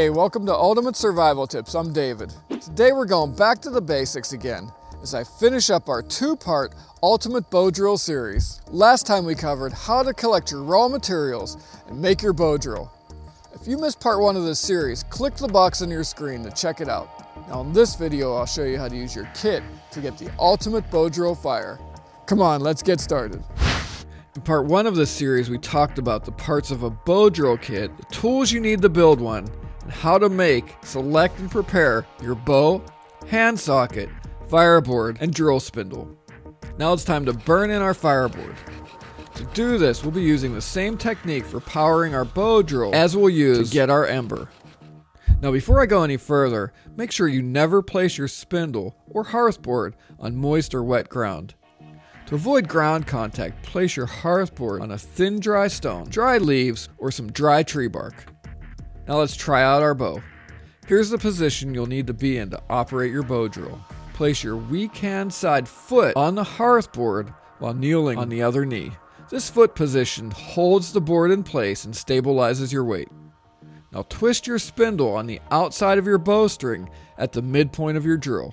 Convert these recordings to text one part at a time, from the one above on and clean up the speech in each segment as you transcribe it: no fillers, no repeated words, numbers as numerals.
Hey, welcome to Ultimate Survival Tips. I'm David. Today we're going back to the basics again as I finish up our two-part Ultimate Bow Drill series. Last time we covered how to collect your raw materials and make your bow drill. If you missed part one of this series, click the box on your screen to check it out. Now in this video, I'll show you how to use your kit to get the ultimate bow drill fire. Come on, let's get started. In part one of this series, we talked about the parts of a bow drill kit, the tools you need to build one, and how to make, select, and prepare your bow, hand socket, fireboard, and drill spindle. Now it's time to burn in our fireboard. To do this, we'll be using the same technique for powering our bow drill as we'll use to get our ember. Now before I go any further, make sure you never place your spindle or hearthboard on moist or wet ground. To avoid ground contact, place your hearthboard on a thin dry stone, dry leaves, or some dry tree bark. Now let's try out our bow. Here's the position you'll need to be in to operate your bow drill. Place your weak hand side foot on the hearthboard while kneeling on the other knee. This foot position holds the board in place and stabilizes your weight. Now twist your spindle on the outside of your bowstring at the midpoint of your drill.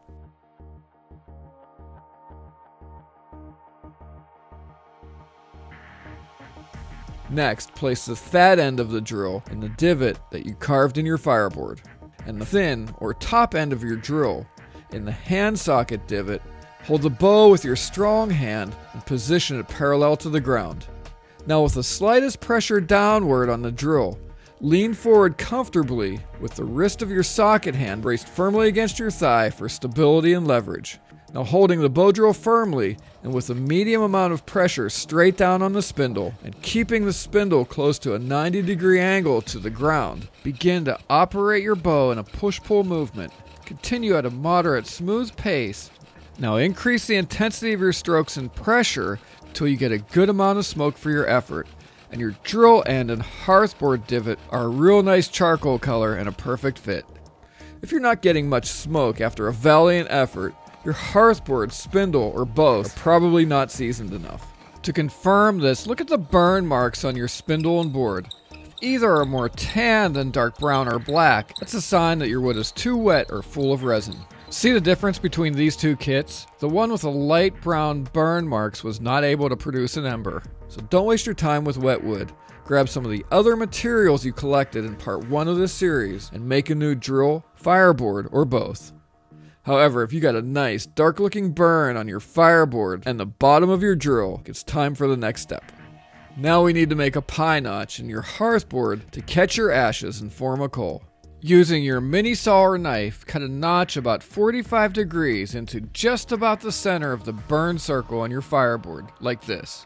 Next, place the fat end of the drill in the divot that you carved in your fireboard, and the thin or top end of your drill in the hand socket divot. Hold the bow with your strong hand and position it parallel to the ground. Now with the slightest pressure downward on the drill, lean forward comfortably with the wrist of your socket hand braced firmly against your thigh for stability and leverage. Now holding the bow drill firmly and with a medium amount of pressure straight down on the spindle and keeping the spindle close to a 90-degree angle to the ground, begin to operate your bow in a push-pull movement. Continue at a moderate, smooth pace. Now increase the intensity of your strokes and pressure until you get a good amount of smoke for your effort. And your drill end and hearthboard divot are a real nice charcoal color and a perfect fit. If you're not getting much smoke after a valiant effort, your hearthboard, spindle, or both are probably not seasoned enough. To confirm this, look at the burn marks on your spindle and board. If either are more tan than dark brown or black, that's a sign that your wood is too wet or full of resin. See the difference between these two kits? The one with the light brown burn marks was not able to produce an ember. So don't waste your time with wet wood. Grab some of the other materials you collected in part one of this series and make a new drill, fireboard, or both. However, if you got a nice dark looking burn on your fireboard and the bottom of your drill, it's time for the next step. Now we need to make a pie notch in your hearthboard to catch your ashes and form a coal. Using your mini saw or knife, cut a notch about 45 degrees into just about the center of the burn circle on your fireboard, like this.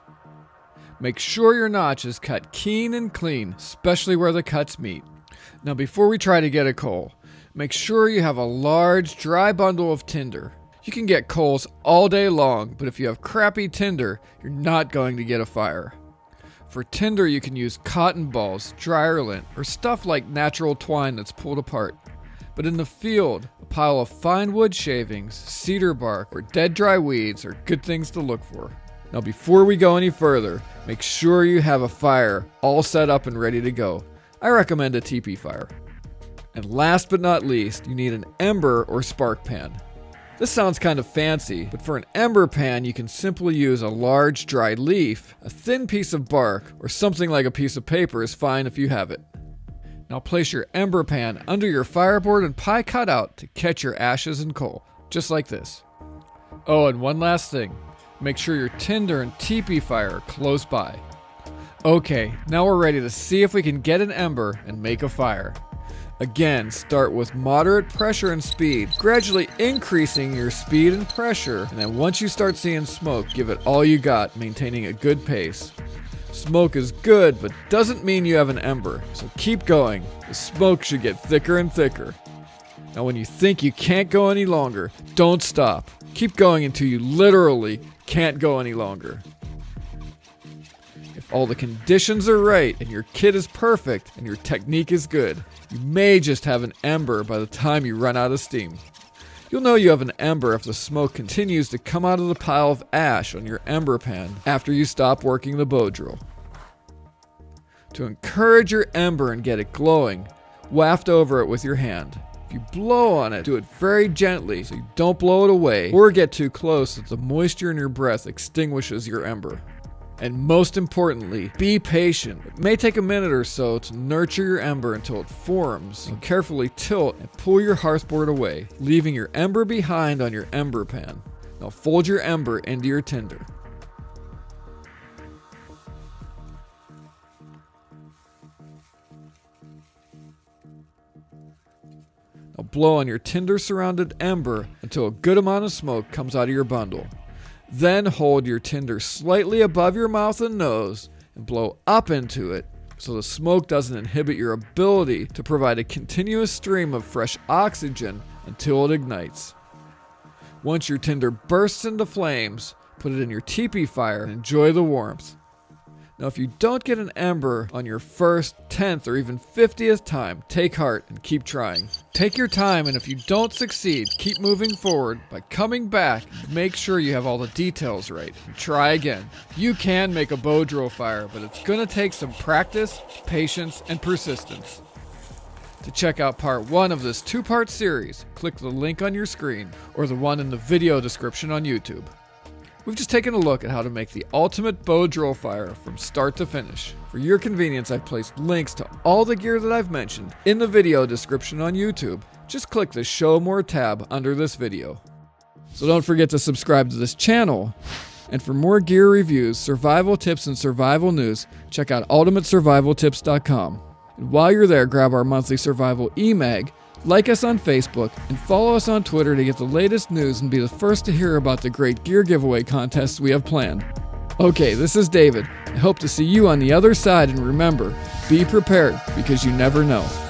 Make sure your notch is cut keen and clean, especially where the cuts meet. Now before we try to get a coal, make sure you have a large, dry bundle of tinder. You can get coals all day long, but if you have crappy tinder, you're not going to get a fire. For tinder, you can use cotton balls, dryer lint, or stuff like natural twine that's pulled apart. But in the field, a pile of fine wood shavings, cedar bark, or dead dry weeds are good things to look for. Now before we go any further, make sure you have a fire all set up and ready to go. I recommend a teepee fire. And last but not least, you need an ember or spark pan. This sounds kind of fancy, but for an ember pan, you can simply use a large dry leaf, a thin piece of bark, or something like a piece of paper is fine if you have it. Now place your ember pan under your fireboard and pie cutout to catch your ashes and coal, just like this. Oh, and one last thing. Make sure your tinder and teepee fire are close by. Okay, now we're ready to see if we can get an ember and make a fire. Again, start with moderate pressure and speed, gradually increasing your speed and pressure, and then once you start seeing smoke, give it all you got, maintaining a good pace. Smoke is good, but doesn't mean you have an ember, so keep going. The smoke should get thicker and thicker. Now when you think you can't go any longer, don't stop. Keep going until you literally can't go any longer. If all the conditions are right and your kit is perfect and your technique is good, you may just have an ember by the time you run out of steam. You'll know you have an ember if the smoke continues to come out of the pile of ash on your ember pan after you stop working the bow drill. To encourage your ember and get it glowing, waft over it with your hand. If you blow on it, do it very gently so you don't blow it away or get too close that the moisture in your breath extinguishes your ember. And most importantly, be patient. It may take a minute or so to nurture your ember until it forms. So carefully tilt and pull your hearthboard away, leaving your ember behind on your ember pan. Now fold your ember into your tinder. Now blow on your tinder-surrounded ember until a good amount of smoke comes out of your bundle. Then hold your tinder slightly above your mouth and nose and blow up into it so the smoke doesn't inhibit your ability to provide a continuous stream of fresh oxygen until it ignites. Once your tinder bursts into flames, put it in your teepee fire and enjoy the warmth. Now, if you don't get an ember on your first, 10th, or even 50th time, take heart and keep trying. Take your time, and if you don't succeed, keep moving forward by coming back and make sure you have all the details right. And try again. You can make a bow drill fire, but it's going to take some practice, patience, and persistence. To check out part 1 of this 2-part series, click the link on your screen or the one in the video description on YouTube. We've just taken a look at how to make the ultimate bow drill fire from start to finish. For your convenience, I've placed links to all the gear that I've mentioned in the video description on YouTube. Just click the Show More tab under this video. So don't forget to subscribe to this channel. And for more gear reviews, survival tips, and survival news, check out ultimatesurvivaltips.com. And while you're there, grab our monthly survival e-mag, like us on Facebook, and follow us on Twitter to get the latest news and be the first to hear about the great gear giveaway contests we have planned. Okay, this is David. I hope to see you on the other side, and remember, be prepared because you never know.